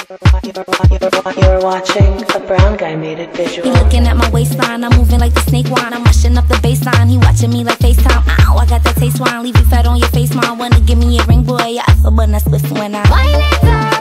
You're watching a brown guy made it visual. He looking at my waistline, I'm moving like the snake wine. I'm rushing up the baseline, he watching me like FaceTime. Ow, I got that taste wine, leave you fat on your face, mom. Wanna give me a ring, boy? I feel but not swift when I